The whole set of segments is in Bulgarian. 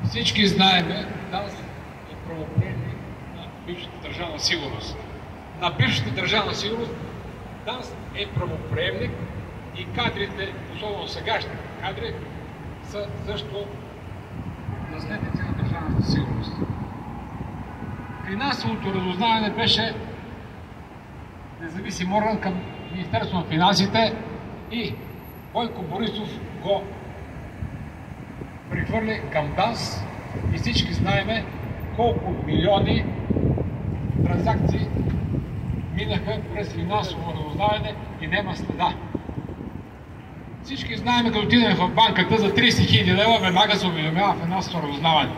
Всички знаеме, ДАНС е правоприемник на бившата държавна сигурност. На бившата държавна сигурност ДАНС е правоприемник и кадрите, особено сегашните кадри, са също наследници на държавната сигурност. Финансовото разузнаване беше независим орган към Министерството на финансите и Бойко Борисов го прехвърли към ДАНС и всички знаеме колко милиони транзакции минаха през финансово разузнаване и няма следа. Всички знаеме, като отидем в банката за 30 000 лева, веднага се уведомява финансово разузнаване.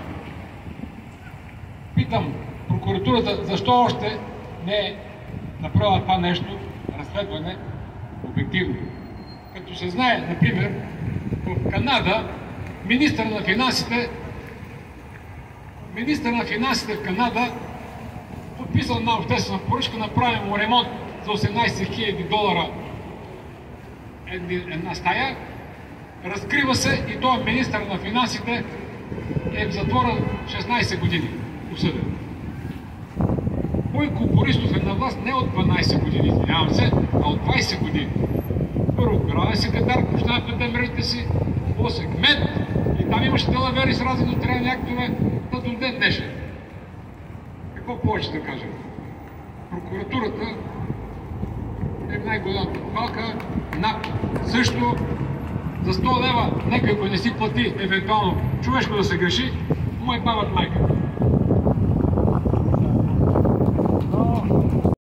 Питам прокуратурата, защо още не е направила това нещо, разследване обективно. Като се знае, например, в Канада министър на финансите в Канада подписал една обществена поръчка, направим му ремонт за 18 000 долара една стая, разкрива се и той министър на финансите е в затвора 16 години осъден. Бойко Борисов е на власт не от 12 години, извинявам се, а от 20 години. Първо главен секретар в община Петембрите си, после кмет и там имаше далавери с разни нотариални актове до ден днешен. Какво повече да кажем? Прокуратурата е най-голямата палка, НАП също. За 100 лева, нека ако не си плати евентуално човешко да се греши, му е бават майка.